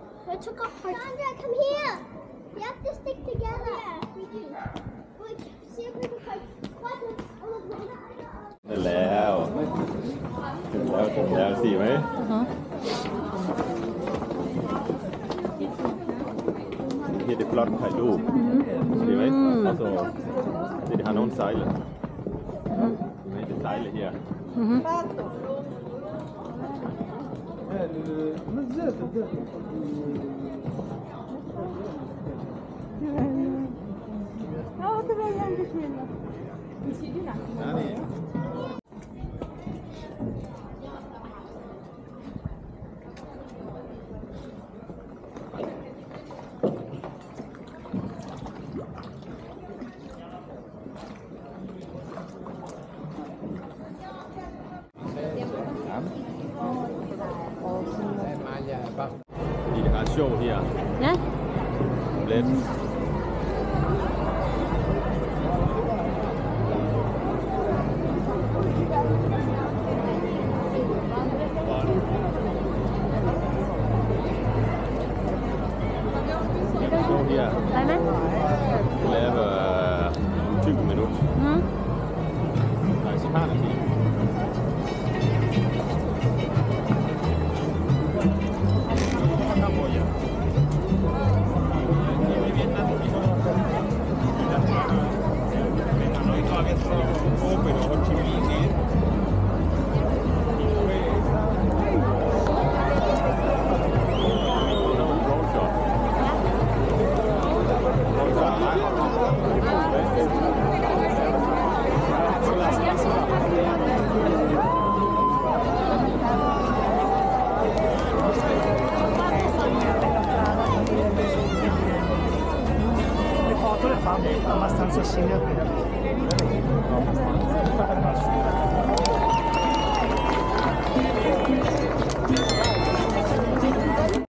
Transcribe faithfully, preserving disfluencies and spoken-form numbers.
I took off my... Sandra, come here. We have to stick together. Yeah, we do. Wait, see if we can find quadrants all of them. ได้แล้วถึงแล้วถึงแล้วสิไหมHier die Flotถ่ายรูปดีไหม also die haben uns Seileไม่ได้ Seile hier Die hat Show hier. Ja? Komplett. Show hier. Einmal? Lave tyve minutter. Mhm. Nej, så har det. Le foto le fa abbastanza simili a me.